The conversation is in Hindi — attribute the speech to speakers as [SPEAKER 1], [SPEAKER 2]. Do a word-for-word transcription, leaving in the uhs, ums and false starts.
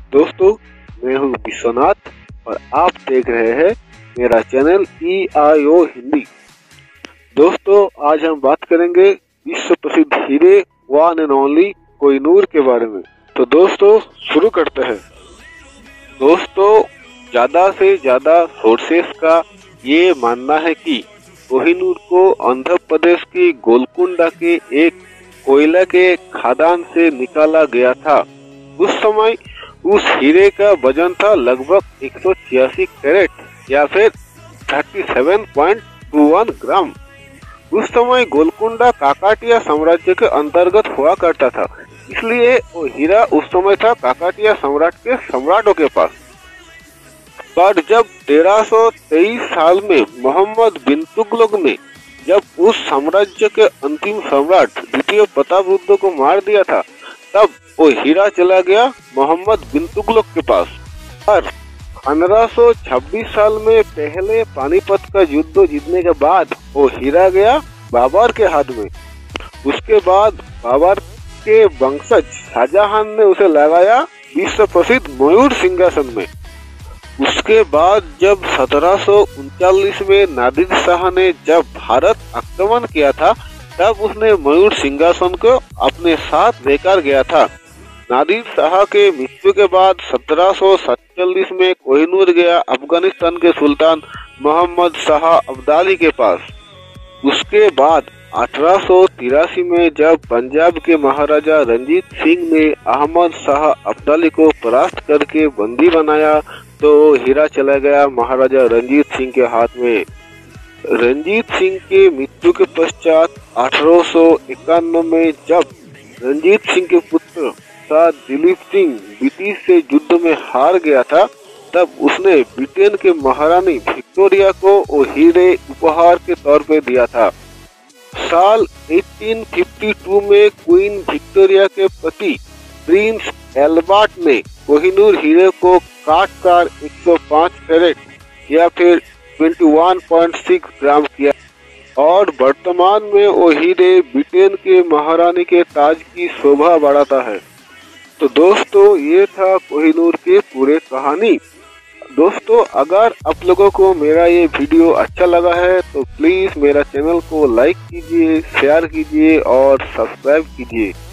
[SPEAKER 1] दोस्तों, मैं हूं विश्वनाथ और आप देख रहे हैं मेरा चैनल ई आई ओ हिंदी। दोस्तों, आज हम बात करेंगे विश्व प्रसिद्ध हीरे वन एंड ओनली कोहिनूर के बारे में। तो दोस्तों, शुरू करते हैं। दोस्तों, ज्यादा से ज्यादा सोर्सेस का ये मानना है कि कोहिनूर को आंध्र प्रदेश की गोलकुंडा के एक कोयला के खदान से निकाला गया था। उस समय उस हीरे का वजन था लगभग एक सौ छियासी कैरेट या फिर सैंतीस पॉइंट दो एक ग्राम। उस समय गोलकुंडा काकाटिया साम्राज्य के अंतर्गत हुआ करता था, इसलिए वो हीरा उस समय था काकाटिया सम्राट के सम्राटों के पास। पर जब तेरह सौ तेईस साल में मोहम्मद बिन तुगलक ने जब उस साम्राज्य के अंतिम सम्राट द्वितीय प्रतापरुद्ध को मार दिया था, तब वो हीरा चला गया मोहम्मद बिन तुगलक के पास। और पंद्रह सौ छब्बीस साल में पहले पानीपत का युद्ध जीतने के बाद वो हीरा गया बाबर के हाथ में। उसके बाद बाबर के वंशज शाहजहां ने उसे लगाया विश्व प्रसिद्ध मयूर सिंहासन में। उसके बाद जब सत्रह सौ उनचालीस में नादिर शाह ने जब भारत आक्रमण किया था, तब उसने मयूर सिंहासन को अपने साथ लेकर गया था। नादिर शाह के मृत्यु के बाद सत्रह सौ सैंतालीस में कोहिनूर गया अफगानिस्तान के सुल्तान मोहम्मद शाह अब्दाली के पास। उसके बाद अठारह सौ तिरासी में जब पंजाब के महाराजा रंजीत सिंह ने अहमद शाह अब्दाली को परास्त करके बंदी बनाया, तो हीरा चला गया महाराजा रंजीत सिंह के हाथ में। रंजीत सिंह के मृत्यु के पश्चात अठारह सौ इक्यानवे में जब रंजीत सिंह के पुत्र शाह दिलीप सिंह ब्रिटिश से युद्ध में हार गया था, तब उसने ब्रिटेन के महारानी विक्टोरिया को वो हीरे उपहार के तौर पे दिया था। साल अठारह सौ बावन में क्वीन विक्टोरिया के पति प्रिंस एल्बर्ट ने कोहिनूर हीरे को काट कर एक सौ पाँच कैरेट या फिर इक्कीस पॉइंट छह ग्राम किया और वर्तमान में वो हीरे ब्रिटेन के महारानी के ताज की शोभा बढ़ाता है। तो दोस्तों, ये था कोहिनूर के पूरे कहानी। दोस्तों, अगर आप लोगों को मेरा ये वीडियो अच्छा लगा है तो प्लीज मेरा चैनल को लाइक कीजिए, शेयर कीजिए और सब्सक्राइब कीजिए।